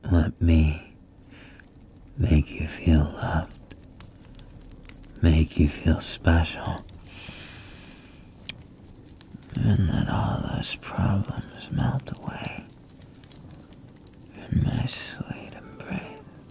Let me make you feel loved, make you feel special, and let all those problems melt away in my sweet embrace.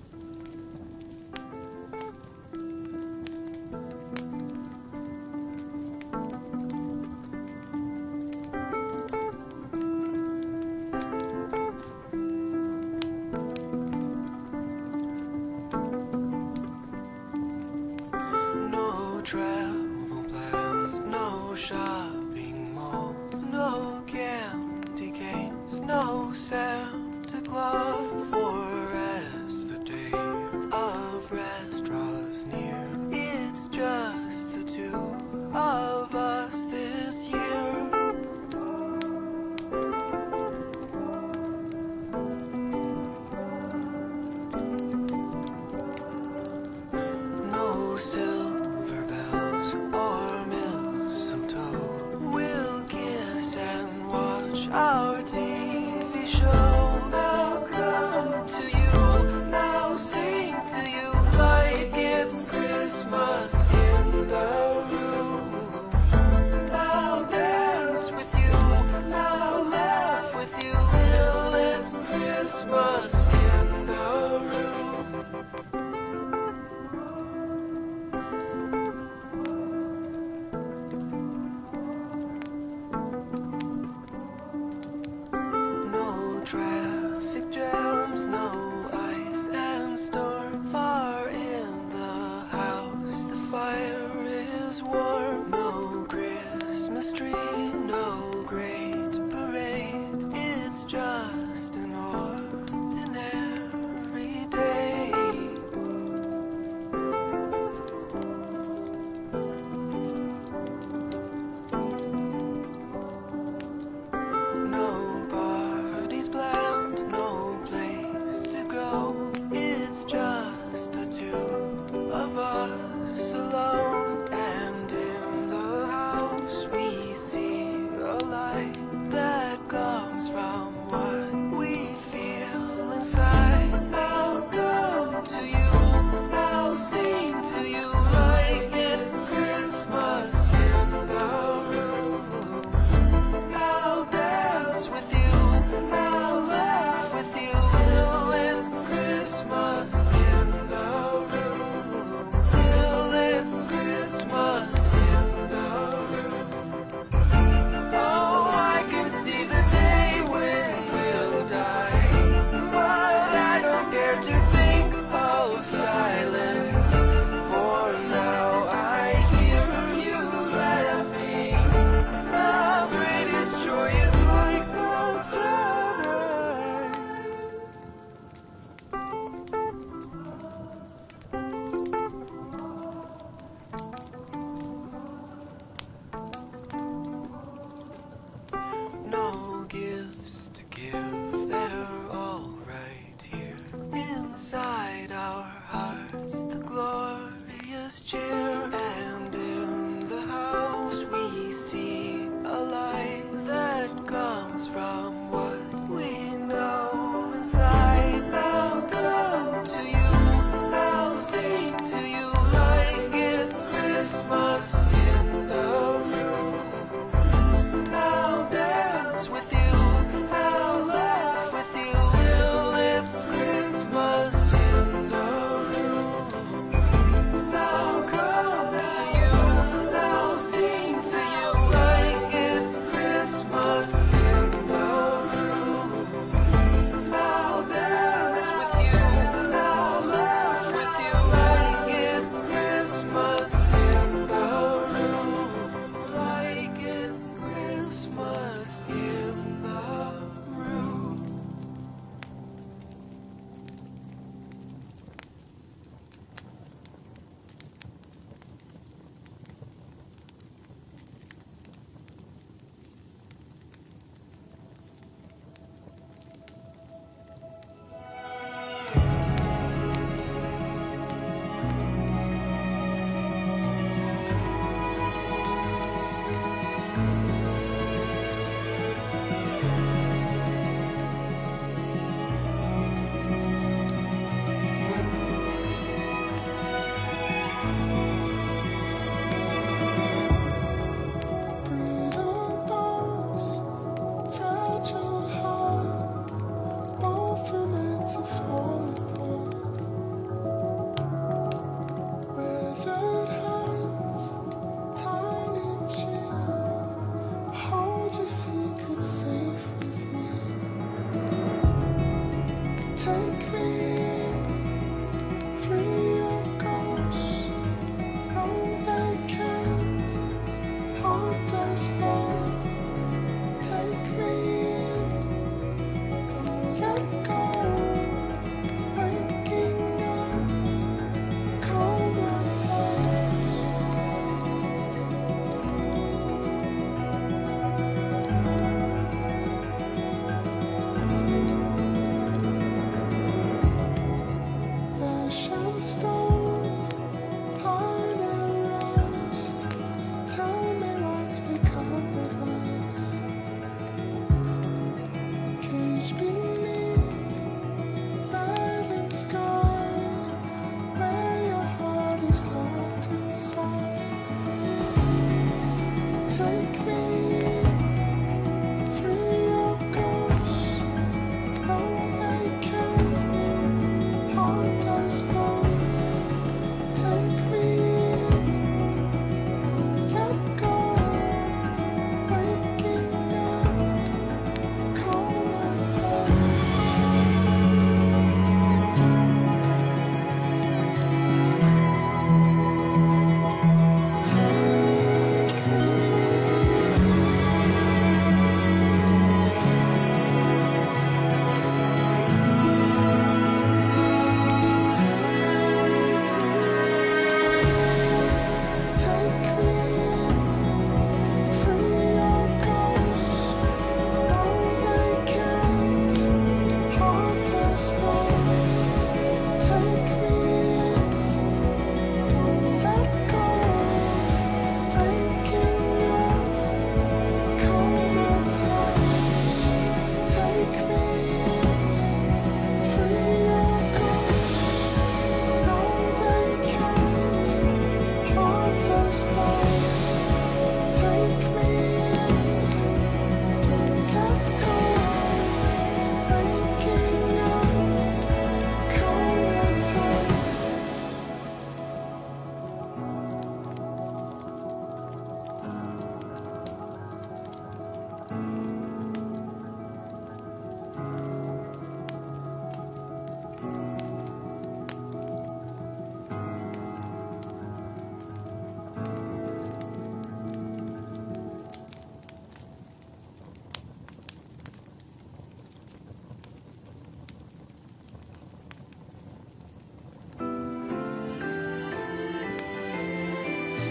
No travel plans, no shopping malls, no candy canes, no Santa Claus. For as the day of rest draws near, it's just the two of us this year. No silver bells or mistletoe. We'll kiss and watch our TV show. Now come to you, now sing to you like it's Christmas in the room. Now dance with you, now laugh with you till it's Christmas in the room. No traffic jams, no ice and storm. Far in the house, the fire is warm. No Christmas tree, no great parade. It's just an ordinary day. No parties planned, no place to go. It's just the two of us alone. And in the house we see a light that comes from what we feel inside. Now come to you, now sing to you like it's Christmas in the room. Now dance with you, now laugh with you till it's Christmas in the room. Till it's Christmas in the room. Oh, I can see the day when we'll die, but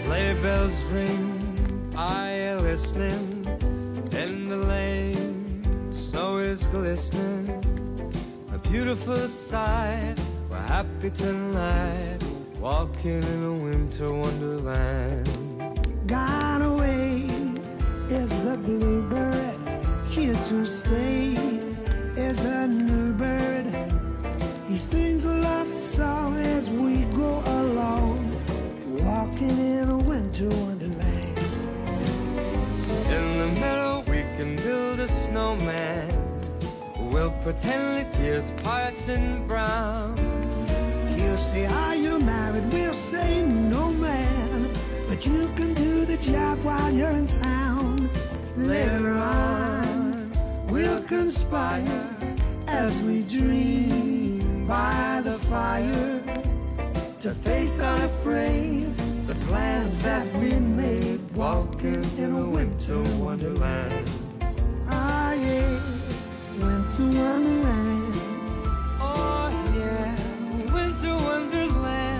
Sleigh bells ring, are you listening? In the lane, snow is glistening. A beautiful sight, we're happy tonight, walking in a winter wonderland. Gone away is the bluebird, here to stay is a new bird. He sings a love song as we go along, walking in a winter wonderland. In the meadow we can build a snowman. We'll pretend if he is Parson Brown. He'll say, are you married? We'll say, no man, but you can do the job while you're in town. Later on we'll conspire as we dream by the fire, to face unafraid the plans that we made, walking in a winter wonderland. Ah yeah, winter wonderland. Oh yeah, winter wonderland.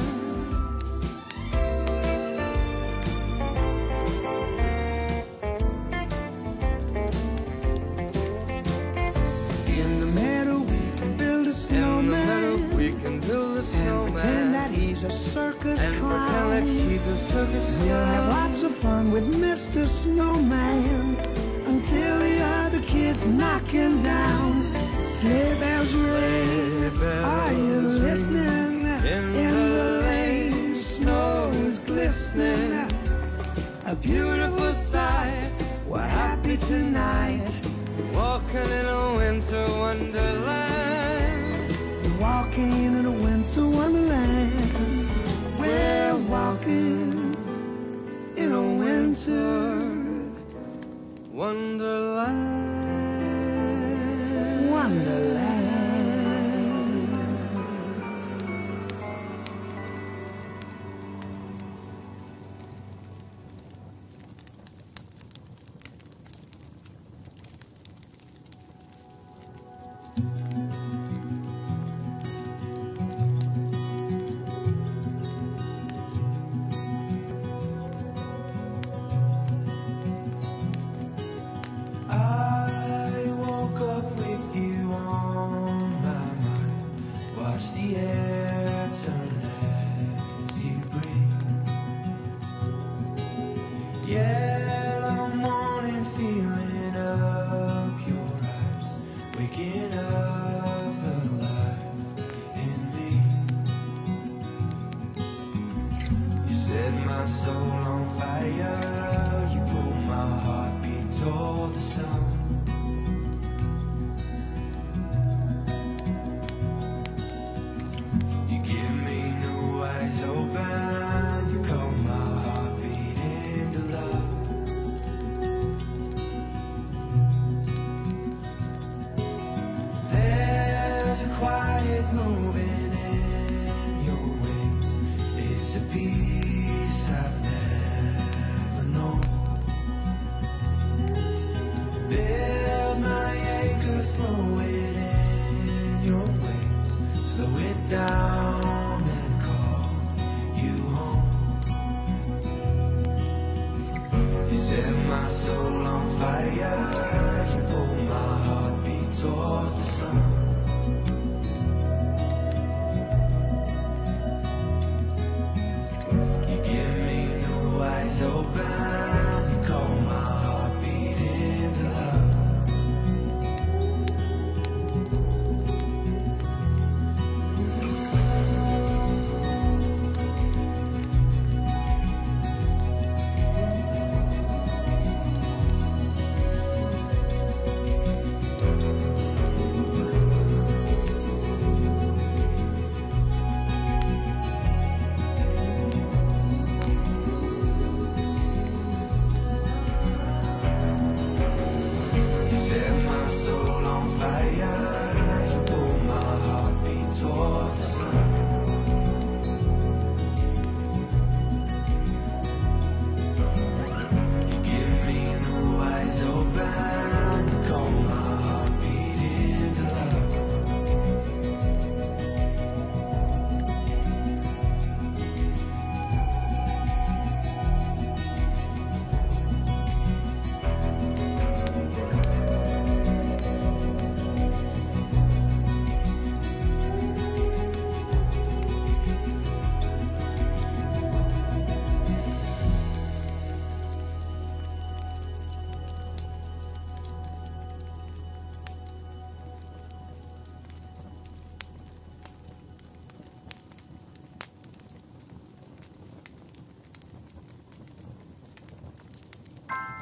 In the meadow we can build a snowman. We can build a snowman. And pretend that he's a circus and clown. pretend that he's a circus clown. We'll have lots of fun with Mr. Snowman until the other kids knock him down. Sleigh bells ring, are you listening? In the lane, snow is glistening. A beautiful sight, We're happy tonight, walking in a winter wonderland. walking in a winter wonderland. We're walking in a winter Wonderland. wonderland. I woke up with you on my mind. Watch the air turn as you breathe. Yellow morning feeling up your eyes, waking up the life in me. You set my soul on fire. You pulled my heartbeat toward the sun. You give me new eyes open. You call my heartbeat into love. There's a quiet moving in your wings. It's a peace I've never known. Build my anchor, throw it in your wings. Slow it down and call you home. You set my soul on fire. You pull my heartbeat towards the sun. You give me new eyes open. You call my heartbeat into love.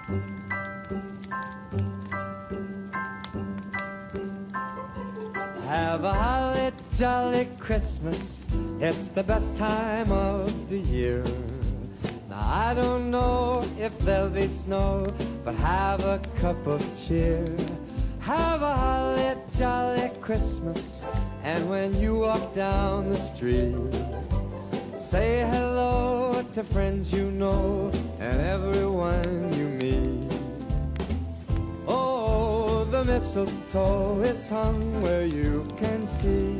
Have a holly jolly Christmas, it's the best time of the year. Now I don't know if there'll be snow, but have a cup of cheer. Have a holly jolly Christmas, and when you walk down the street, say hello to friends you know and everyone you meet. Oh, the mistletoe is hung where you can see.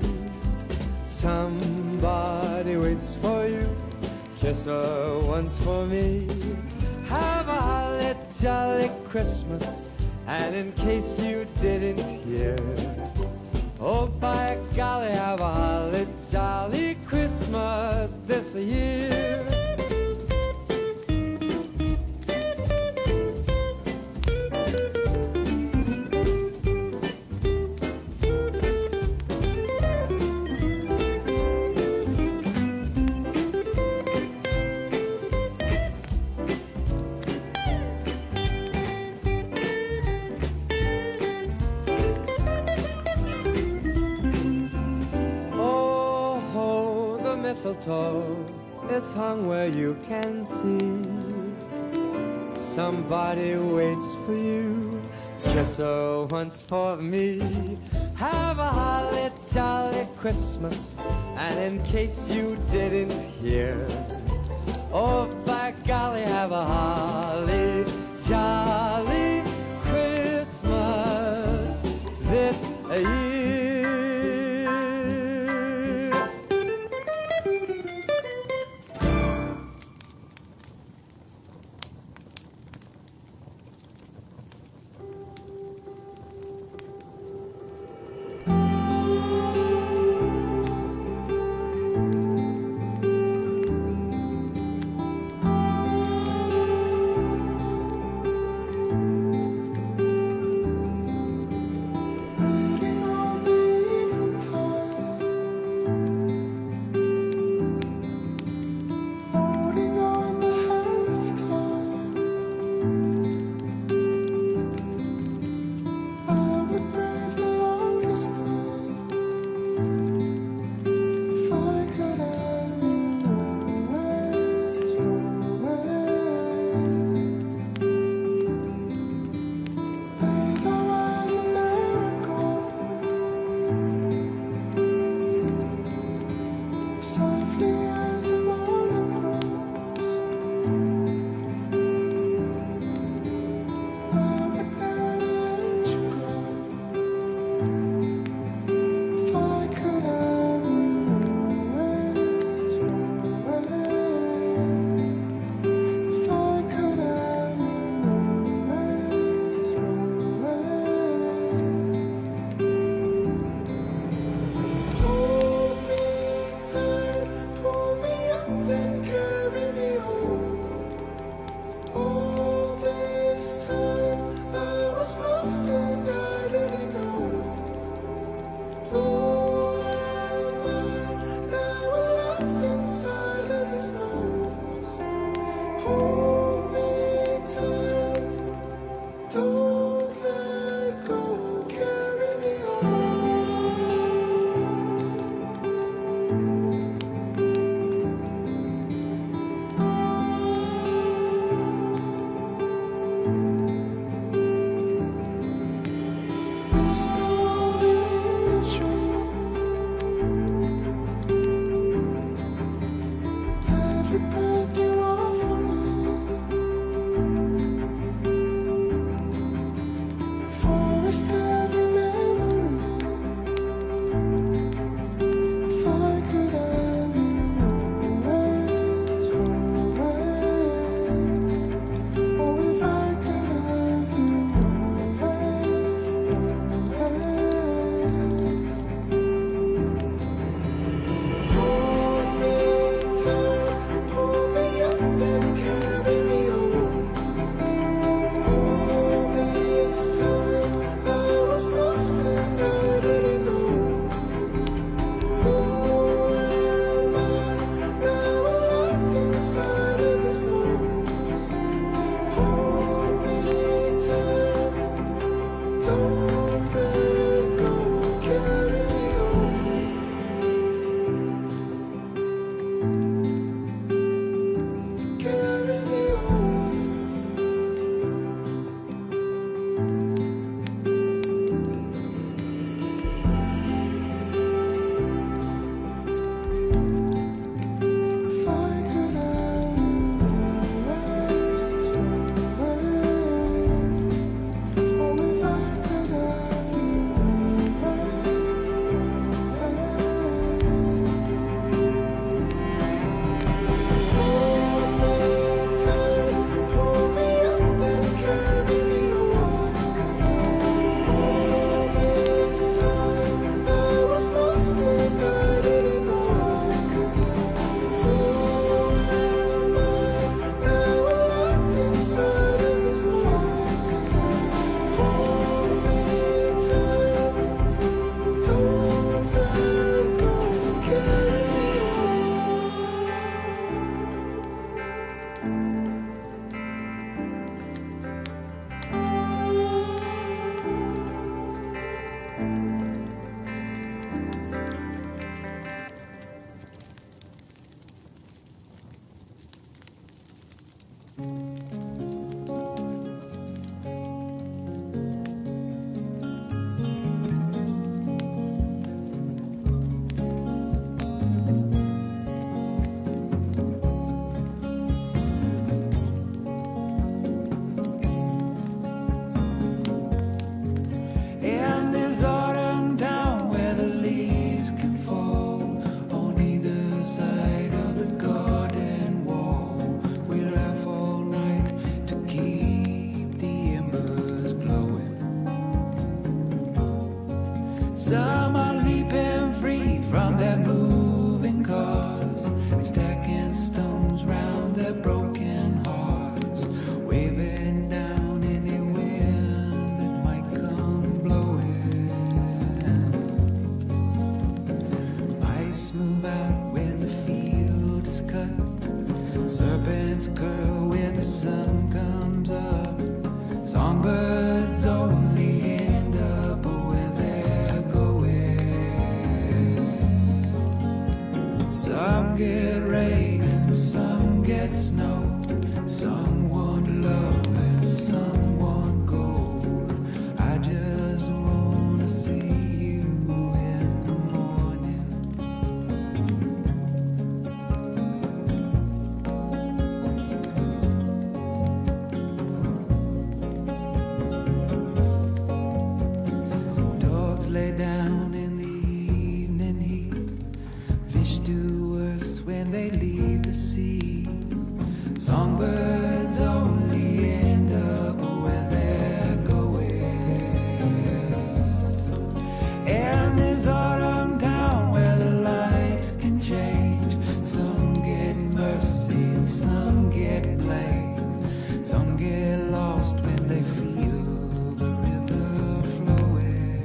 Somebody waits for you, kiss her once for me. Have a holly jolly Christmas, and in case you didn't hear, oh, by golly, have a holly jolly Christmas this year. Mistletoe is hung where you can see. Somebody waits for you, kiss her once for me. Have a holly jolly Christmas, and in case you didn't hear, oh, by golly, have a holly jolly Christmas this year. round their moving cars, stacking stones round their broken hearts, waving down any wind that might come blowing. Ice move out when the field is cut, serpents curl when the sun comes up. Songbirds only end up where they're going. Some get rain and some get snow, some want love and some want gold. I just wanna see you in the morning. Lay down in the evening heat, fish do worse when they leave the sea. Songbirds only end up where they're going. And there's autumn down where the lights can change. Some get mercy and some get blame. Some get lost when they feel the river flowing.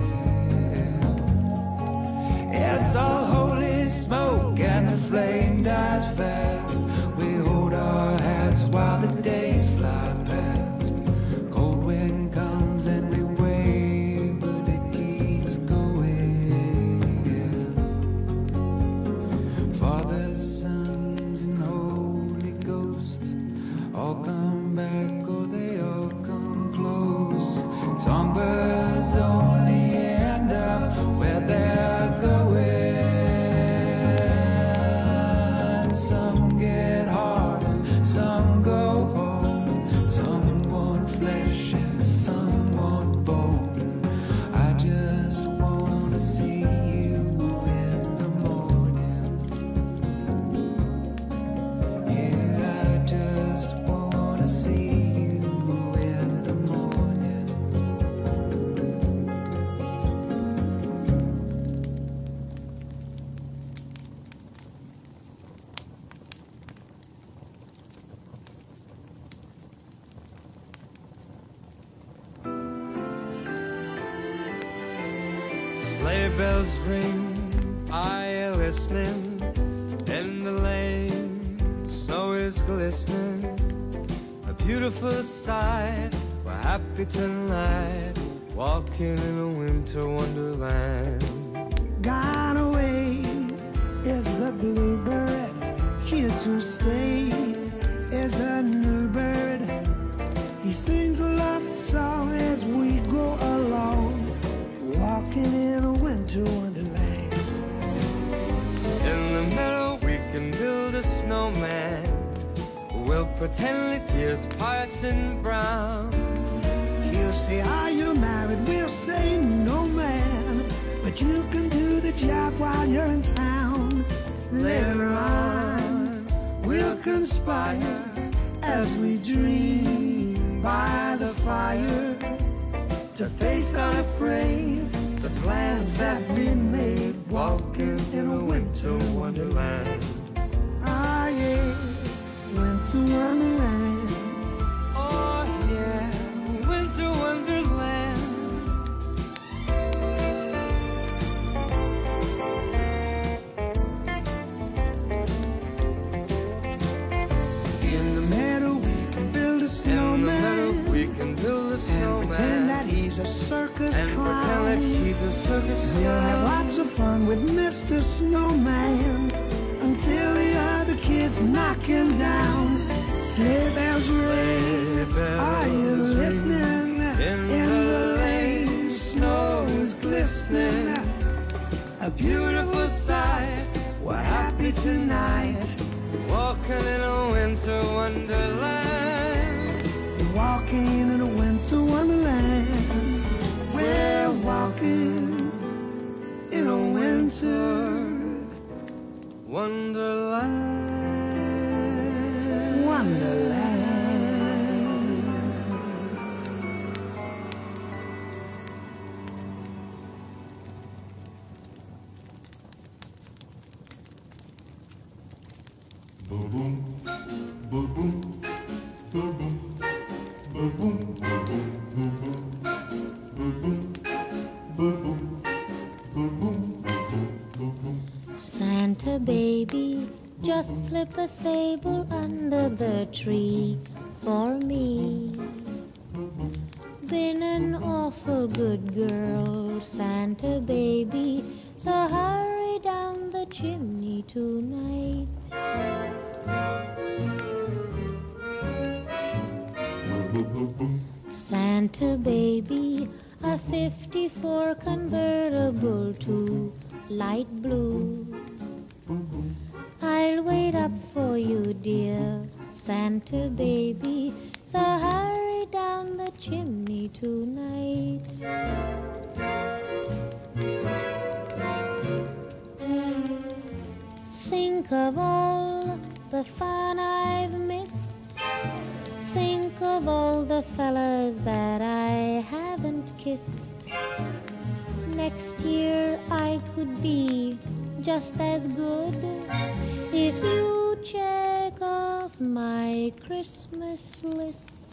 It's all holy smoke and the flame dies fast. We hold our hats while the days fly past. Cold wind comes and we wave, but it keeps going. Fathers, sons, and Holy Ghosts all come back or they all come close. Songbirds only end up where they're going. Some get hard and some go home. Some want flesh and some want bone. I just wanna see you in the morning. Yeah, I just wanna see you in the morning. Sleigh bells ring, are you listening? In the lane, snow is glistening. A beautiful sight, we're happy tonight, walking in a winter wonderland. Gone away is the bluebird, here to stay is a new bird. He sings a love song as we go along, walking in a winter wonderland. In the meadow we can build a snowman. We'll pretend it is Parson Brown. He'll say, are you married? We'll say, no man, but you can do the job while you're in town. Later on, we'll conspire as we dream by the fire, to face unafraid the plans that we made, walking in a winter wonderland. Ah, yeah, winter wonderland. Oh yeah, winter wonderland. In the meadow we can build a snowman. In the meadow we can build a snowman. And pretend that he's a circus and clown. pretend that he's a circus clown. We'll have lots of fun with Mr. Snowman until the other kids knock him down. Sleigh bells ring, are you listening? In the lane, snow is glistening. A beautiful sight, we're happy tonight, walking in a winter wonderland. walking in a winter wonderland. We're walking in a winter wonderland. wonderland. Santa baby, just slip a sable under the tree for me. Been an awful good girl, Santa baby, so hurry down the chimney tonight. Santa baby, a 54 convertible to light blue. I'll wait up for you, dear Santa baby, so hurry down the chimney tonight. Think of all the fun I've missed. Think of all the fellas that I haven't kissed. Next year I could be just as good if you check off my Christmas list.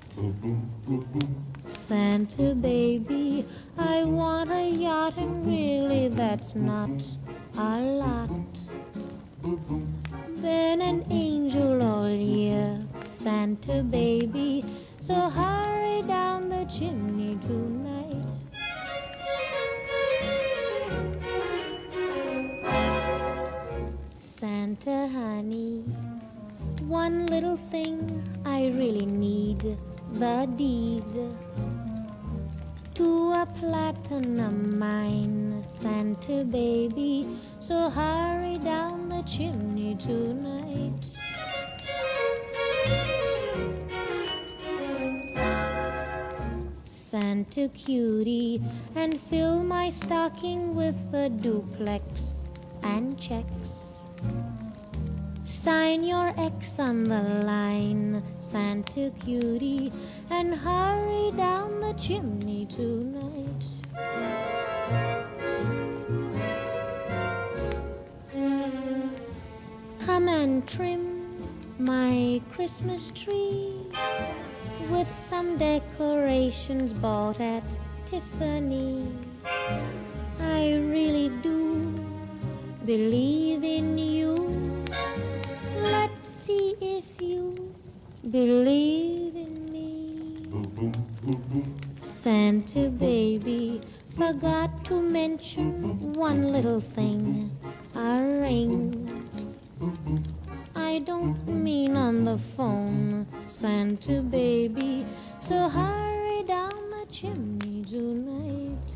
Santa baby, I want a yacht, and really that's not a lot. Been an angel all year, Santa baby, so hurry down the chimney tonight. Santa honey, one little thing I really need, the deed to a platinum mine, Santa baby, so hurry down the chimney tonight. Santa cutie, and fill my stocking with a duplex and checks. Sign your X on the line, Santa cutie, and hurry down the chimney tonight. Come and trim my Christmas tree with some decorations bought at Tiffany. I really do believe in you. Let's see if you believe in me. Santa baby, forgot to mention one little thing, a ring. I don't mean on the phone, Santa baby, so hurry down the chimney tonight.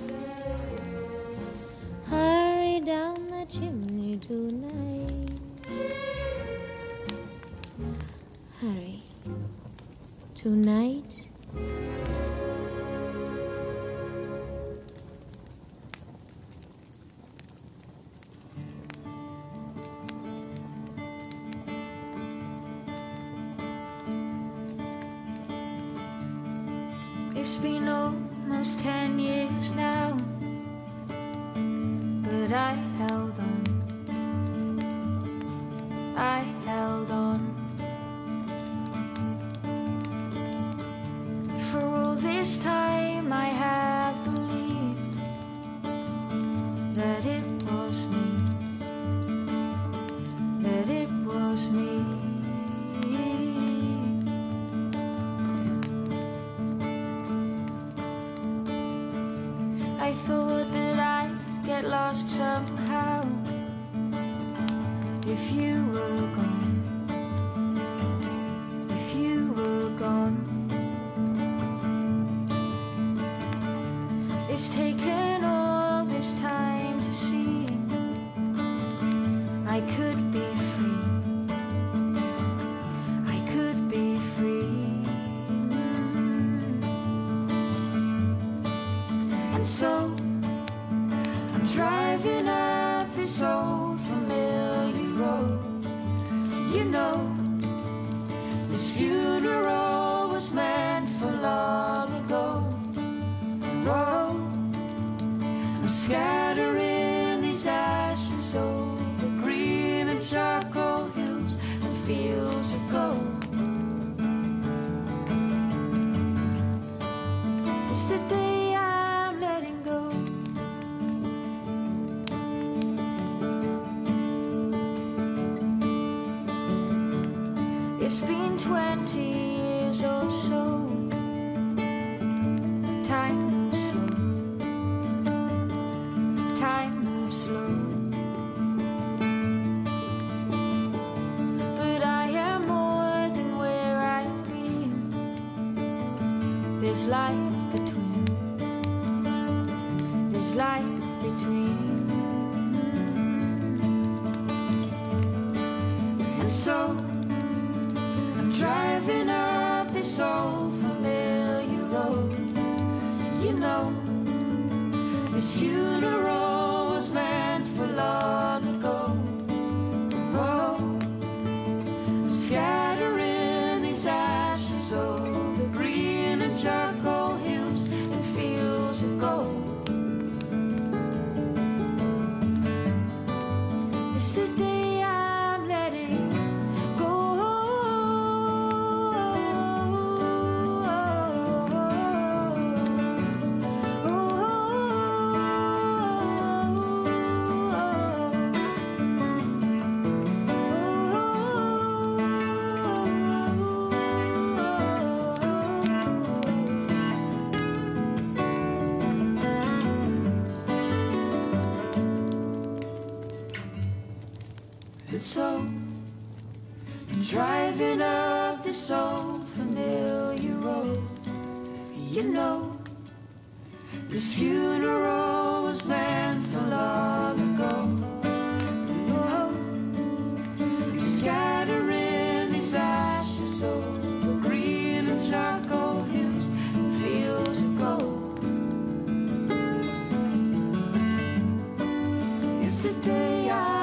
Hurry down the chimney tonight. Hurry. Tonight. It's been almost 10 years now, but I held on. I held on. For all this time I have believed that it was me, that it was me. I thought that I'd get lost somehow if you were gone, if you were gone. It's taken all this time to see I could be free, I could be free. And so I'm driving up this old familiar road. You know, this funeral was meant for long ago. Whoa, I'm scattering these ashes over green It's been 20 years or so. Time moves slow. Time moves slow. But I am more than where I've been. There's life between. There's life between. And so I'm driving up this old familiar road. You know, this funeral was meant for long ago. Oh, I'm scattering these ashes over green and charcoal hills and fields of gold. It's the day I'm letting go. And so I'm driving up this old familiar road. You know, this funeral was meant for long ago. Oh, I'm scattering these ashes over green and charcoal hills and fields of gold. It's the day I